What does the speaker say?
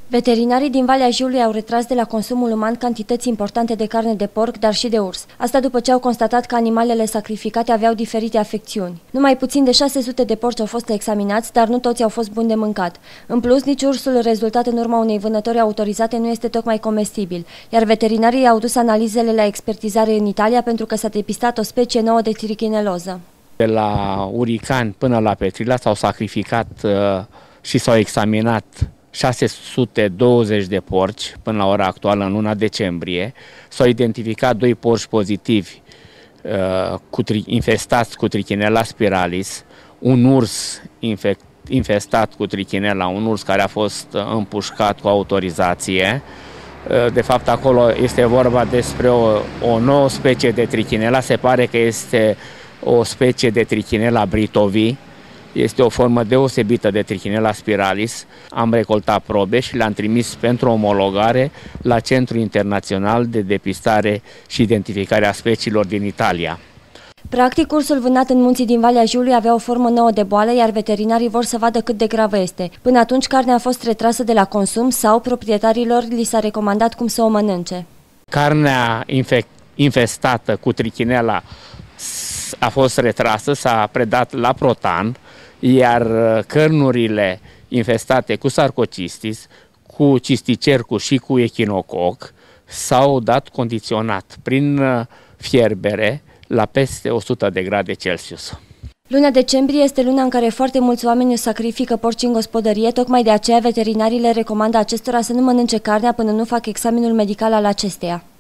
Veterinarii din Valea Jiului au retras de la consumul uman cantități importante de carne de porc, dar și de urs. Asta după ce au constatat că animalele sacrificate aveau diferite afecțiuni. Numai puțin de 600 de porci au fost examinați, dar nu toți au fost buni de mâncat. În plus, nici ursul rezultat în urma unei vânători autorizate nu este tocmai comestibil, iar veterinarii au dus analizele la expertizare în Italia pentru că s-a depistat o specie nouă de trichineloză. De la uricani până la petrila s-au sacrificat și s-au examinat 620 de porci până la ora actuală, în luna decembrie. S-au identificat 2 porci pozitivi infestați cu Trichinella spiralis, un urs infestat cu Trichinella, un urs care a fost împușcat cu autorizație. De fapt, acolo este vorba despre o nouă specie de Trichinella, se pare că este o specie de Trichinella britovi. Este o formă deosebită de Trichinella spiralis. Am recoltat probe și le-am trimis pentru omologare la Centrul Internațional de Depistare și Identificare a Speciilor din Italia. Practic, ursul vânat în munții din Valea Jiului avea o formă nouă de boală, iar veterinarii vor să vadă cât de gravă este. Până atunci, carnea a fost retrasă de la consum sau proprietarilor li s-a recomandat cum să o mănânce. Carnea infestată cu Trichinella a fost retrasă, s-a predat la Protan, iar cărnurile infestate cu Sarcocistis, cu cisticercul și cu echinococ s-au dat condiționat prin fierbere la peste 100 de grade Celsius. Luna decembrie este luna în care foarte mulți oameni își sacrifică porci în gospodărie, tocmai de aceea veterinarii le recomandă acestora să nu mănânce carnea până nu fac examenul medical al acesteia.